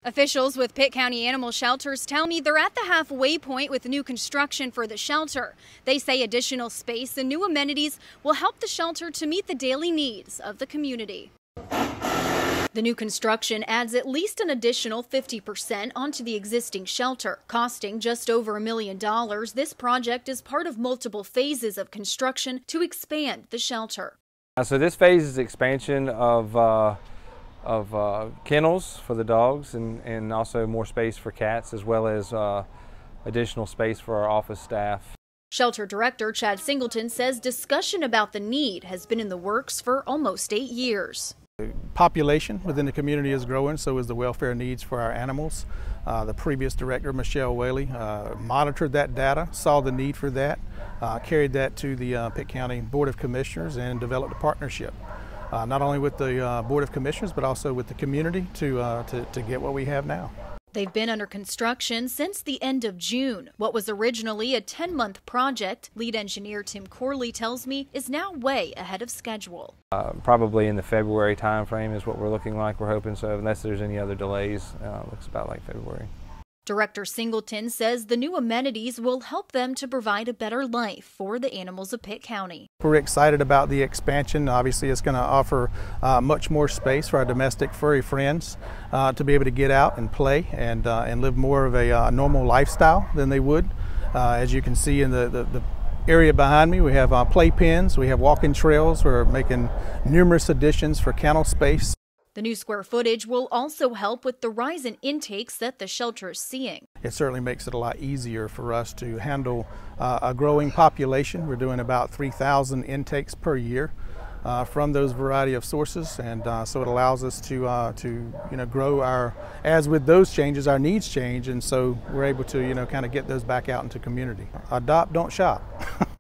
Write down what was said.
Officials with Pitt County Animal Shelters tell me they're at the halfway point with new construction for the shelter. They say additional space and new amenities will help the shelter to meet the daily needs of the community. The new construction adds at least an additional 50% onto the existing shelter, costing just over $1 million. This project is part of multiple phases of construction to expand the shelter. So this phase is expansion of kennels for the dogs and also more space for cats, as well as additional space for our office staff. Shelter Director Chad Singleton says discussion about the need has been in the works for almost 8 years. The population within the community is growing, so is the welfare needs for our animals. The previous director, Michelle Whaley, monitored that data, saw the need for that, carried that to the Pitt County Board of Commissioners and developed a partnership. Not only with the Board of Commissioners, but also with the community to get what we have now. They've been under construction since the end of June. What was originally a 10-month project, lead engineer Tim Corley tells me, is now way ahead of schedule. Probably in the February time frame is what we're looking like. We're hoping so, unless there's any other delays. Looks about like February. Director Singleton says the new amenities will help them to provide a better life for the animals of Pitt County. We're excited about the expansion. Obviously, it's going to offer much more space for our domestic furry friends to be able to get out and play and live more of a normal lifestyle than they would. As you can see in the area behind me, we have play pens, we have walking trails. We're making numerous additions for kennel space. The new square footage will also help with the rise in intakes that the shelter is seeing. It certainly makes it a lot easier for us to handle a growing population. We're doing about 3,000 intakes per year from those variety of sources, and so it allows us to grow our, as with those changes, our needs change, and so we're able to kind of get those back out into community. Adopt, don't shop.